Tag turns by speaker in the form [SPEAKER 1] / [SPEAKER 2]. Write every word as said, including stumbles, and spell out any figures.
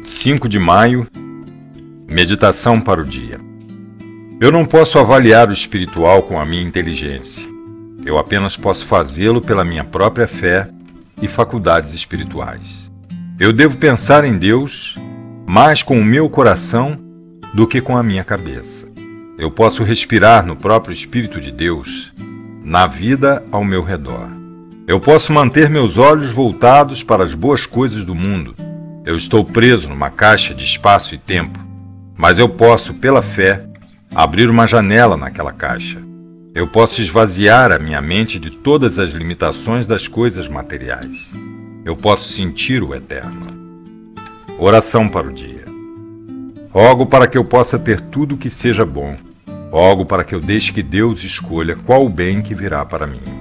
[SPEAKER 1] cinco de maio, meditação para o dia. Eu não posso avaliar o espiritual com a minha inteligência. Eu apenas posso fazê-lo pela minha própria fé e faculdades espirituais. Eu devo pensar em Deus mais com o meu coração do que com a minha cabeça. Eu posso respirar no próprio Espírito de Deus, na vida ao meu redor. Eu posso manter meus olhos voltados para as boas coisas do mundo. Eu estou preso numa caixa de espaço e tempo, mas eu posso, pela fé, abrir uma janela naquela caixa. Eu posso esvaziar a minha mente de todas as limitações das coisas materiais. Eu posso sentir o eterno. Oração para o dia. Rogo para que eu possa ter tudo que seja bom. Rogo para que eu deixe que Deus escolha qual o bem que virá para mim.